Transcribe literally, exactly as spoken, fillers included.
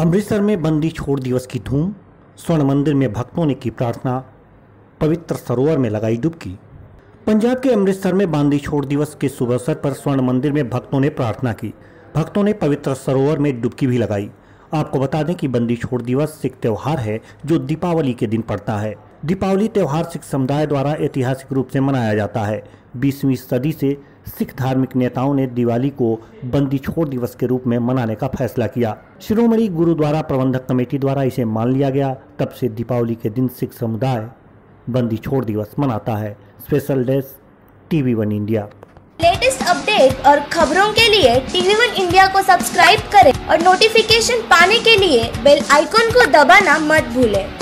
अमृतसर में बंदी छोड़ दिवस की धूम, स्वर्ण मंदिर में भक्तों ने की प्रार्थना, पवित्र सरोवर में लगाई डुबकी। पंजाब के अमृतसर में बंदी छोड़ दिवस के शुभ अवसर पर स्वर्ण मंदिर में भक्तों ने प्रार्थना की। भक्तों ने पवित्र सरोवर में डुबकी भी लगाई। आपको बता दें कि बंदी छोड़ दिवस सिख त्योहार है जो दीपावली के दिन पड़ता है। दीपावली त्योहार सिख समुदाय द्वारा ऐतिहासिक रूप से मनाया जाता है। बीसवीं सदी से सिख धार्मिक नेताओं ने दिवाली को बंदी छोड़ दिवस के रूप में मनाने का फैसला किया। शिरोमणि गुरुद्वारा प्रबंधक कमेटी द्वारा इसे मान लिया गया। तब से दीपावली के दिन सिख समुदाय बंदी छोड़ दिवस मनाता है। Special desk TV one India. Latest update और खबरों के लिए टीवी वन इंडिया को सब्सक्राइब करें और नोटिफिकेशन पाने के लिए बेल आइकॉन को दबाना मत भूलें।